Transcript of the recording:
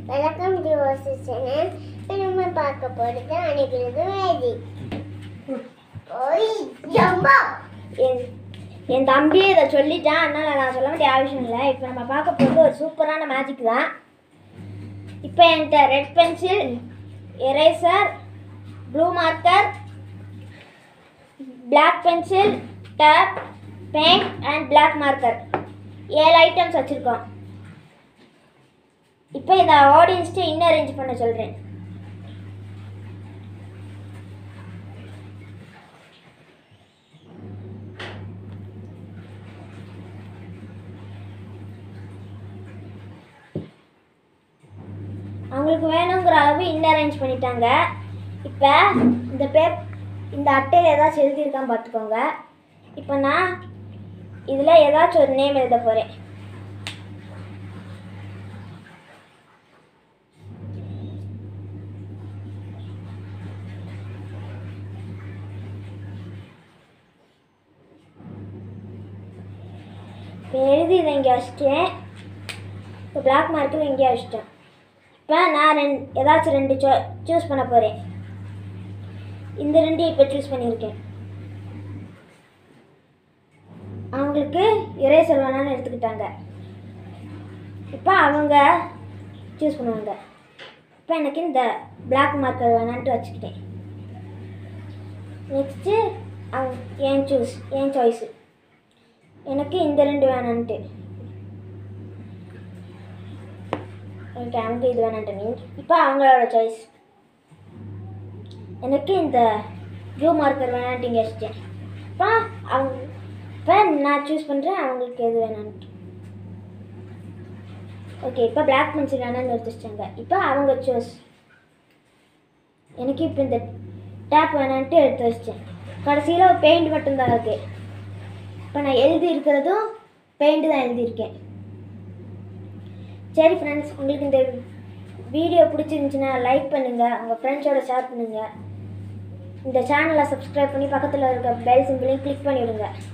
Welcome to ஓசஸ் channel. நம்ம பார்க்க போகிறது அனைவரது வேதி. ஓய் ஜம்பா. என் தம்பியே இதை சொல்லிட்டான், அதனால் நான் சொல்ல வேண்டிய அவசியம் இல்லை. இப்போ நம்ம பார்க்க போகிறது ஒரு சூப்பரான மேஜிக் தான். இப்போ என்கிட்ட red pencil, eraser, blue marker, black pencil, tape, paint and black marker 7 items வச்சுருக்கோம். இப்போ இதை ஆடியன்ஸ்ட்டு இன்னும் அரேஞ்ச் பண்ண சொல்கிறேன். அவங்களுக்கு வேணுங்கிற அளவு இன்னும் அரேஞ்ச் பண்ணிட்டாங்க. இப்போ இந்த அட்டையில் ஏதாச்சும் எழுதியிருக்கான்னு பார்த்துக்கோங்க. இப்போ நான் இதில் ஏதாச்சும் ஒரு நேம் எழுத போகிறேன். இப்போ எழுதி இதை இங்கே வச்சிட்டேன். இப்போ பிளாக் மார்க்கில் இங்கே வச்சிட்டேன். இப்போ நான் ஏதாச்சும் 2 சூஸ் பண்ண போகிறேன். இந்த 2 இப்போ சூஸ் பண்ணியிருக்கேன். அவங்களுக்கு எரேசர் வேணான்னு எடுத்துக்கிட்டாங்க. இப்போ அவங்க சூஸ் பண்ணுவாங்க. இப்போ எனக்கு இந்த பிளாக் மார்க்கர் வேணான்ட்டு வச்சுக்கிட்டேன். நெக்ஸ்ட்டு என் சாய்ஸு எனக்கு இந்த 2 வேணான்ட்டு. ஓகே, அவங்க இது வேணான்ட்டு. இப்போ அவங்களோட சாய்ஸ். எனக்கு இந்த ப்ளூ மார்க்கர் வேணான்ட்டு இங்கே வச்சுட்டேன். இப்போ நான் சூஸ் பண்ணுறேன் அவங்களுக்கு எது வேணான்ட்டு. ஓகே, இப்போ பிளாக் பென்சில் வேணான்னு எடுத்து வச்சிட்டாங்க. இப்போ அவங்க சூஸ். எனக்கு இப்போ இந்த டேப் வேணான்ட்டு எடுத்து வச்சிட்டேன். கடைசியில் பெயிண்ட் மட்டும்தான் இருக்குது. இப்போ நான் எழுதி இருக்கிறதும் பெயிண்ட் தான் எழுதியிருக்கேன். சரி ஃப்ரெண்ட்ஸ், உங்களுக்கு இந்த வீடியோ பிடிச்சிருந்துச்சுன்னா லைக் பண்ணுங்கள், உங்கள் ஃப்ரெண்ட்ஸோட ஷேர் பண்ணுங்கள். இந்த சேனலை சப்ஸ்கிரைப் பண்ணி பக்கத்தில் இருக்க பெல் சிம்பிளையும் கிளிக் பண்ணிவிடுங்க.